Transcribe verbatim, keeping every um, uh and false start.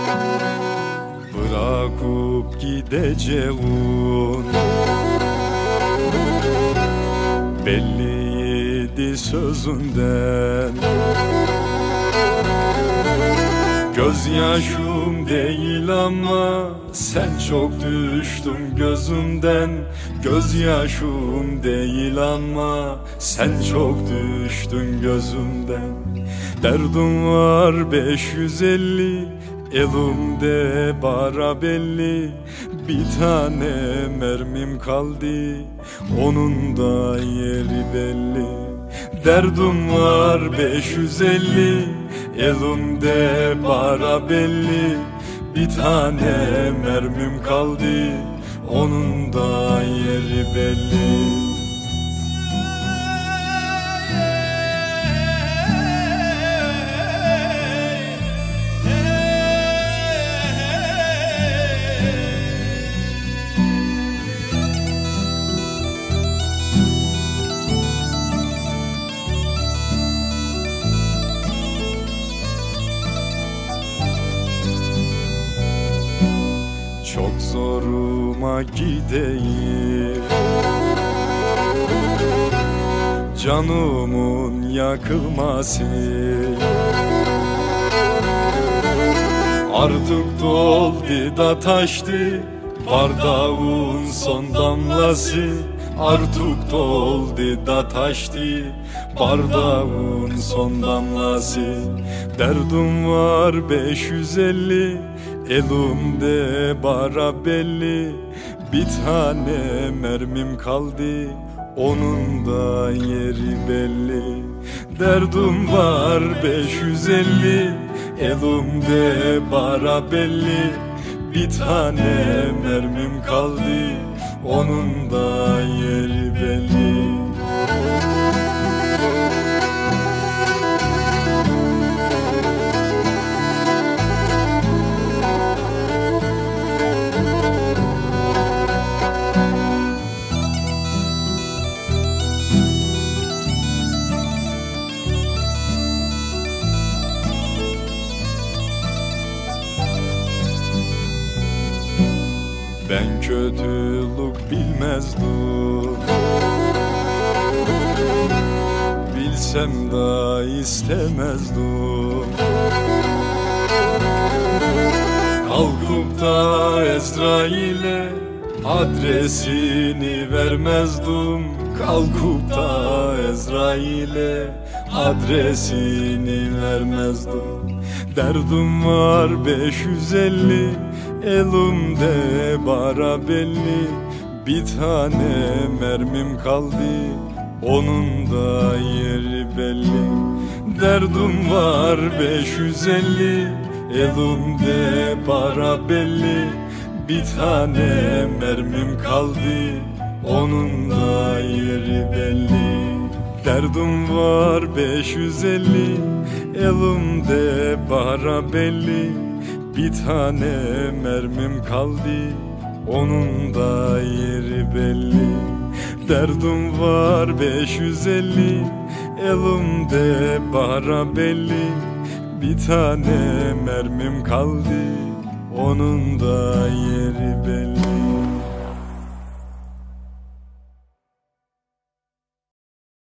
Bırakıp gideceğim belliydi sözünden. Gözyaşım değil ama sen çok düştün gözümden. Gözyaşım değil ama sen çok düştün gözümden. Derdim var beş yüz elli, elimde bara belli. Bir tane mermim kaldı, onun da yeri belli. Derdim var beş yüz elli, elimde bara belli. Bir tane mermim kaldı, onun da yeri belli. Çok zoruma gideyim canımın yakılması. Artık doldu da taştı bardağın son damlası. Artık doldu da taştı bardağın son damlası. Derdim var beş yüz elli, elimde bara belli. Bir tane mermim kaldı, onun da yeri belli. Derdim var beş yüz elli, elimde bara belli. Bir tane mermim kaldı, onun da yeri belli. Ben kötülük bilmezdim, bilsem da istemezdim. Kalkıp da Ezrail'e adresini vermezdim. Kalkıp da Ezrail'e adresini vermezdim. Derdim var beş yüz elli, elimde bara belli. Bir tane mermim kaldı, onun da yeri belli. Derdim var beş yüz elli, elimde bara belli. Bir tane mermim kaldı, onun da yeri belli. Derdim var beş yüz elli, elimde bara belli. Bir tane mermim kaldı, onun da yeri belli. Derdim var beş yüz elli, elimde bara belli. Bir tane mermim kaldı, onun da yeri belli.